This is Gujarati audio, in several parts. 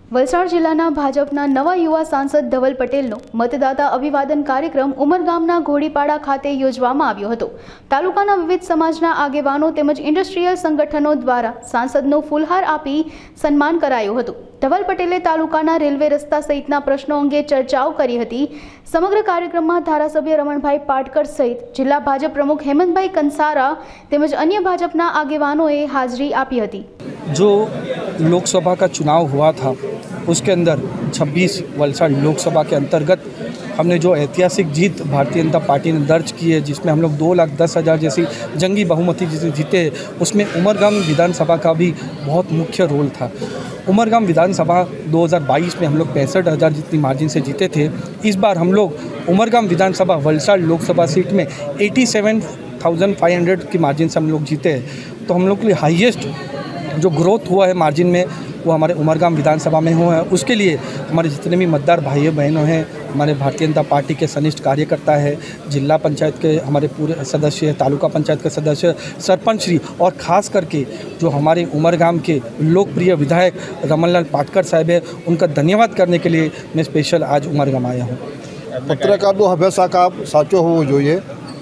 વલસાડ જિલ્લાના ભાજપના નવા યુવા સાંસદ ધવલ પટેલનો મતદાતા અભિવાદન કાર્યક્રમ ઉમરગામના ઘોડીપાડા ખાતે યોજવામાં આવ્યો હતો। તાલુકાના વિવિધ સમાજના આગેવાનો તેમજ ઇન્ડસ્ટ્રીયલ સંગઠનો દ્વારા સાંસદનો ફૂલહાર આપી સન્માન કરાયું હતું। ધવલ પટેલે તાલુકાના રેલવે રસ્તા સહિતના પ્રશ્નો અંગે ચર્ચાઓ કરી હતી। સમગ્ર કાર્યક્રમમાં ધારાસભ્ય રમણભાઈ પાટકર સહિત જિલ્લા ભાજપ प्रमुख हेमंतभाई कंसारा તેમજ अन्य भाजपा आगेवानों हाजिरी आपी थी। जो लोकसभा का चुनाव हुआ था उसके अंदर 26 वलसाड़ लोकसभा के अंतर्गत हमने जो ऐतिहासिक जीत भारतीय जनता पार्टी ने दर्ज की है, जिसमें हम लोग 2,10,000 जैसी जंगी बहुमती जिसे जीते, उसमें उमरगाम विधानसभा का भी बहुत मुख्य रोल था। उमरगाम विधानसभा 2022 में हम लोग 65,000 जितनी मार्जिन से जीते थे। इस बार हम लोग उमरगाम विधानसभा वलसाड़ लोकसभा सीट में 87,500 की मार्जिन से हम लोग जीते हैं। तो हम लोग के लिए हाईएस्ट जो ग्रोथ हुआ है मार्जिन में वो हमारे उमरगाम विधानसभा में हुआ है। उसके लिए हमारे जितने भी मतदार भाई बहनों हैं, हमारे भारतीय जनता पार्टी के सनिष्ठ कार्यकर्ता है, जिला पंचायत के हमारे पूरे सदस्य, तालुका पंचायत के सदस्य, सरपंच श्री और ख़ास करके जो हमारे उमरगाम के लोकप्रिय विधायक रमनलाल पाटकर साहब है, उनका धन्यवाद करने के लिए मैं स्पेशल आज उमरगाम आया हूँ। पत्रकारનું હંમેશા કામ સાચો હોવો જોઈએ,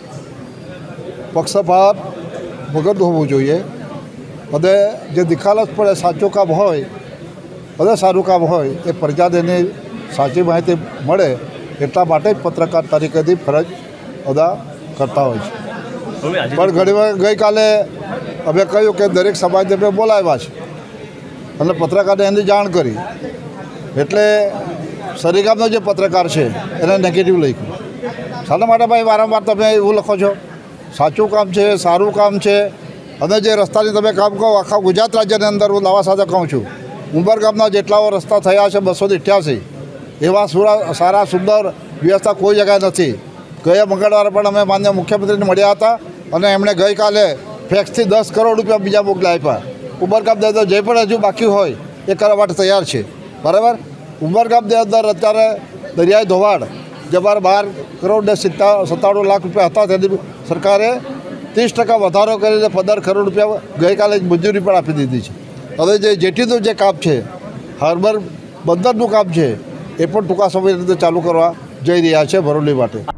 પક્ષપાત વગરનું હોવું જોઈએ અને જે નિખાલસ પડે સાચું કામ હોય અને સારું કામ હોય એ પ્રજાને સાચી માહિતી મળે એટલા માટે જ પત્રકાર તરીકેની ફરજ અદા કરતા હોય છે। પણ ઘણીવાર ગઈકાલે અમે કહ્યું કે દરેક સમાજને અમે બોલાવ્યા છે અને પત્રકારને એની જાણ કરી, એટલે સરીગામનો જે પત્રકાર છે એને નેગેટિવ લખ્યું। શાના માટે ભાઈ વારંવાર તમે એવું લખો છો? સાચું કામ છે, સારું કામ છે અને જે રસ્તાની તમે કામ કહો આખા ગુજરાત રાજ્યની અંદર હું નવા સાથે કહું છું, ઉમરગામના જેટલાઓ રસ્તા થયા છે 288, એવા સારા સુંદર વ્યવસ્થા કોઈ જગ્યાએ નથી। ગયા મંગળવારે પણ અમે માન્ય મુખ્યમંત્રીને મળ્યા હતા અને એમણે ગઈકાલે ફેક્સથી 10 કરોડ રૂપિયા બીજા મોકલા આપ્યા। ઉમરગામની અંદર જે પણ હજુ બાકી હોય એ કરવા માટે તૈયાર છે, બરાબર। ઉમરગામની અંદર અત્યારે દરિયાઈ ધોવાણ જે 12 કરોડ ને 97 લાખ રૂપિયા હતા, તેની સરકારે 30% વધારો કરીને 15 કરોડ રૂપિયા ગઈકાલે જ મંજૂરી પણ આપી દીધી છે। હવે જે જેટીનું જે કામ છે, હાર્બર બંદરનું કામ છે, એ પણ ટૂંકા સમયની અંદર ચાલુ કરવા જઈ રહ્યા છે બરોલી માટે।